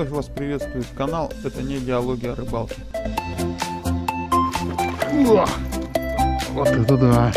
Вновь вас приветствует канал «Это не диалоги о рыбалке». Вот это да!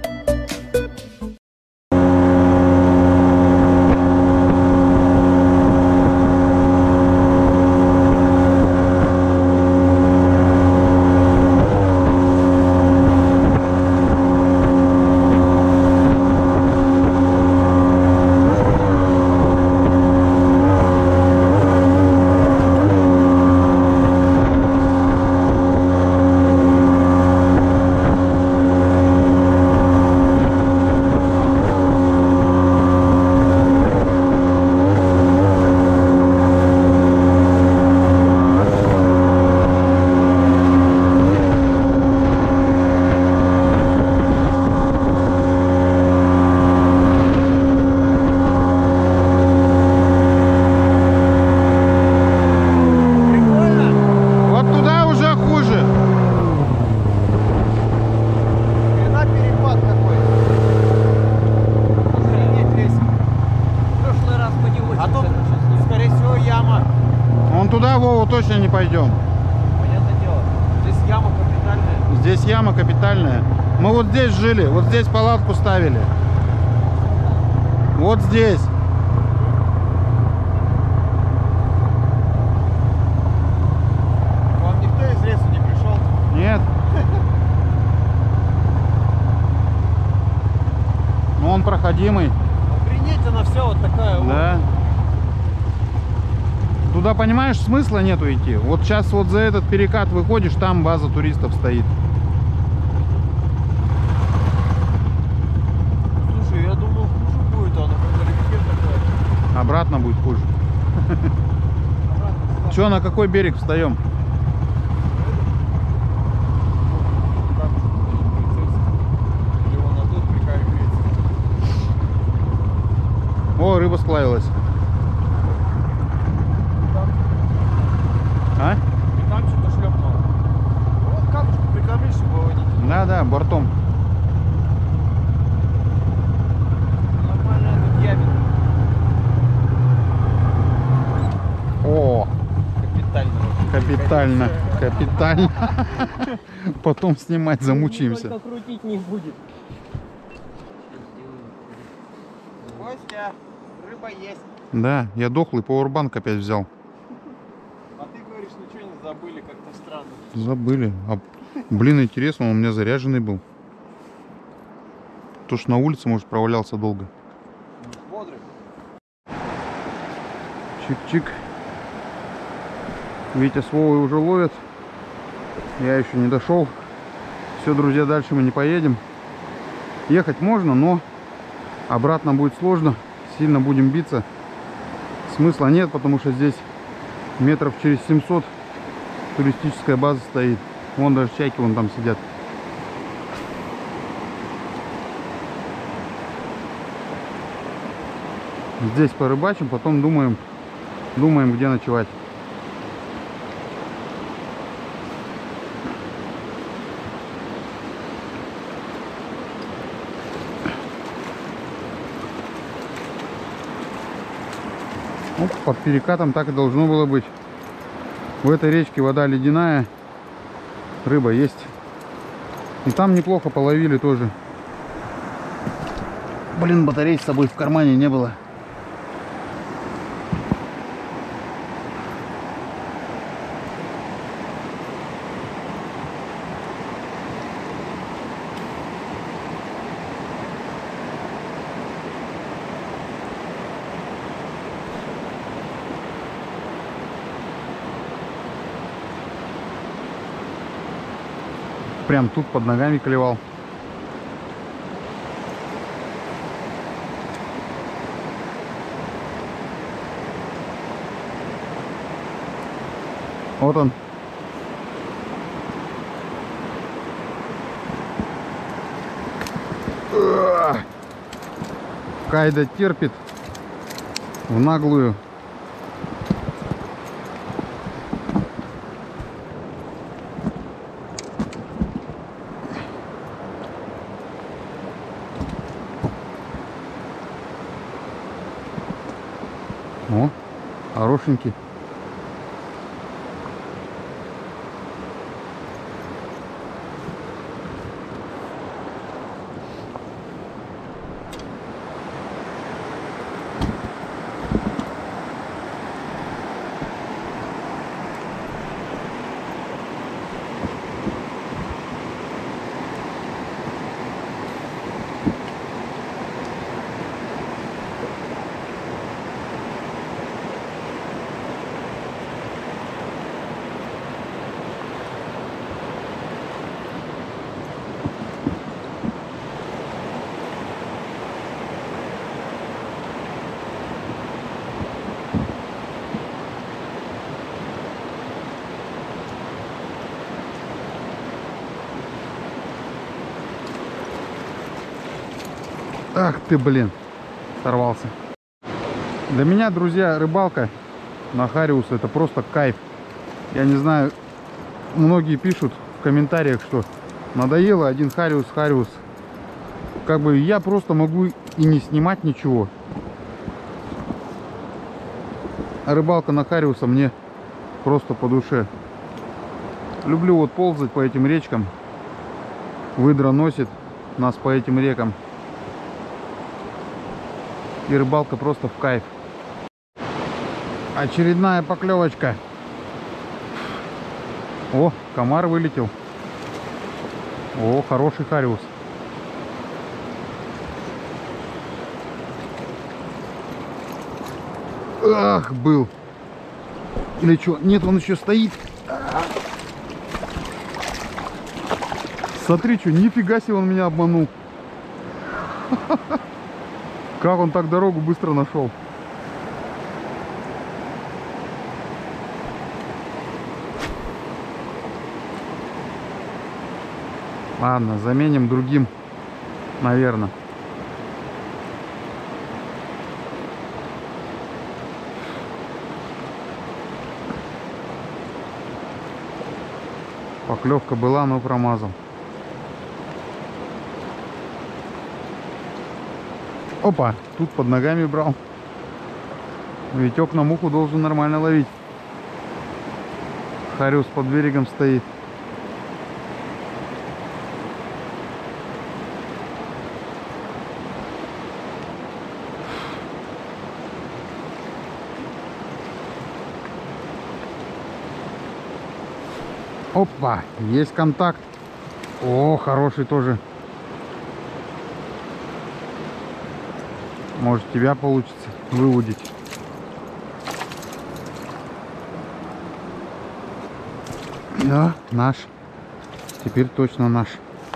Туда, Вова, точно не пойдем. Понятное дело. Здесь яма капитальная. Здесь яма капитальная. Мы вот здесь жили, вот здесь палатку ставили. Вот здесь. Вам никто из леса не пришел? Нет. Но он проходимый. Охренеть, она вся вот такая. Да. Туда, понимаешь, смысла нету идти. Вот сейчас вот за этот перекат выходишь, там база туристов стоит. Слушай, я думал, хуже будет, она как налегке такая. Обратно будет хуже. Че, на какой берег встаем? О, рыба сплавилась. А? И там что-то шлепнуло. Вот камушку прикормишь, чтобы его не... Да, бортом. Нормально тут ямит. О! Капитально. Капитально. Потом снимать замучимся. Только крутить не будет. Костя, рыба есть. Да, я дохлый пауэрбанк опять взял. А ты говоришь, ничего не забыли, как-то странно. Забыли. Блин, интересно, он у меня заряженный был. То ж на улице, может, провалялся долго. Бодрый. Чик-чик. Витя с Вовой уже ловят. Я еще не дошел. Все, друзья, дальше мы не поедем. Ехать можно, но обратно будет сложно. Сильно будем биться. Смысла нет, потому что здесь метров через 700 туристическая база стоит. Вон даже чайки вон там сидят. Здесь порыбачим, потом думаем, где ночевать. Ну, под перекатом так и должно было быть. В этой речке вода ледяная, рыба есть. И там неплохо половили тоже. Блин, батарей с собой в кармане не было. Прям тут под ногами клевал. Вот он. Кайда терпит в наглую. О, хорошенький. Ах ты, блин, сорвался. Для меня, друзья, рыбалка на хариус это просто кайф. Я не знаю, многие пишут в комментариях, что надоело один хариус. Как бы я просто могу и не снимать ничего. А рыбалка на хариуса мне просто по душе. Люблю вот ползать по этим речкам. Выдра носит нас по этим рекам. И рыбалка просто в кайф. Очередная поклевочка. О, комар вылетел. О, хороший хариус. Ах, был. Или что? Нет, он еще стоит. Смотри, что, нифига себе он меня обманул. Как он так дорогу быстро нашел. Ладно, заменим другим, наверное. Поклевка была, но промазал. Опа, тут под ногами брал. Витек на муху должен нормально ловить. Хариус под берегом стоит. Опа, есть контакт. О, хороший тоже. Может, тебя получится выудить. Да, наш. Теперь точно наш.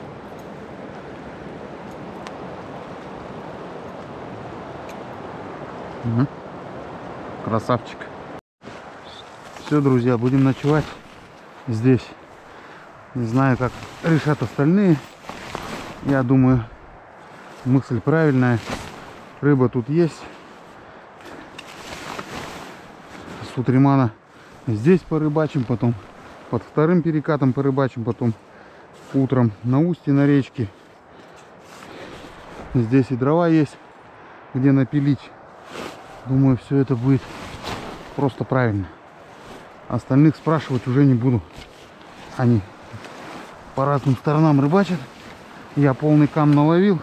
Угу. Красавчик. Все, друзья, будем ночевать здесь. Не знаю, как решат остальные. Я думаю, мысль правильная. Рыба тут есть. С утремана здесь порыбачим, потом под вторым перекатом порыбачим, потом утром на устье на речке. Здесь и дрова есть, где напилить. Думаю, все это будет просто правильно. Остальных спрашивать уже не буду. Они по разным сторонам рыбачат. Я полный кам наловил.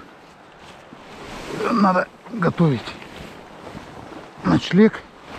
Надо готовить ночлег.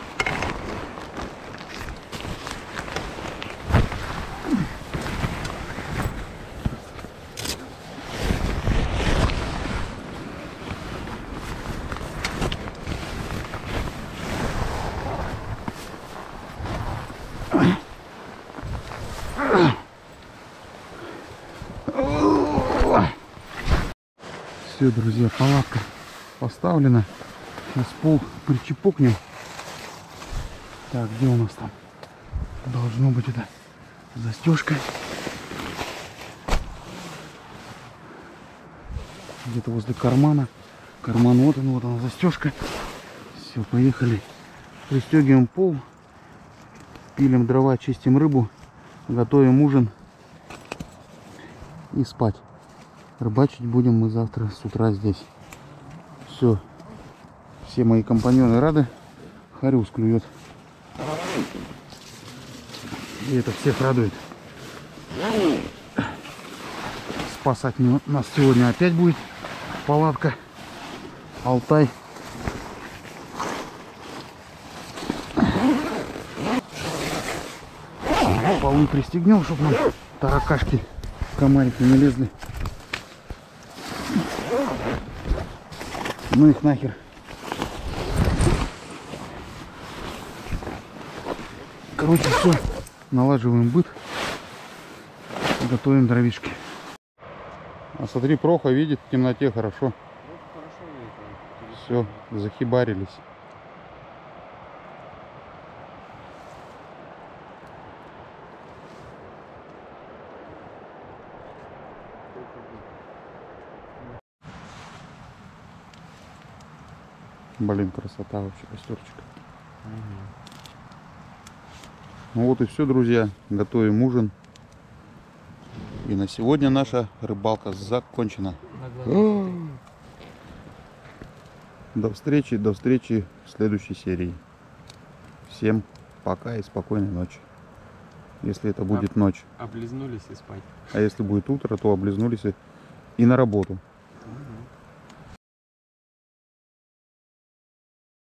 Все, друзья, палатка поставлена. Сейчас пол причепокнем. Так, где у нас там? Должно быть это застежка. Где-то возле кармана. Карман вот она застежка. Все, поехали. Пристегиваем пол. Пилим дрова, чистим рыбу. Готовим ужин. И спать. Рыбачить будем мы завтра с утра здесь. Все. Все мои компаньоны рады. Хариус клюет. И это всех радует. Спасать нас сегодня опять будет палатка. Алтай. Полы пристегнем, чтобы нам таракашки, комарики не лезли. Ну их нахер. Короче, все. Налаживаем быт. Готовим дровишки. А смотри, Проха видит в темноте хорошо. Все, захибарились. Блин, красота вообще, костерчик. Ну вот и все, друзья. Готовим ужин. И на сегодня наша рыбалка закончена. До встречи в следующей серии. Всем пока и спокойной ночи. Если это будет ночь. Облизнулись и спать. А если будет утро, то облизнулись и на работу.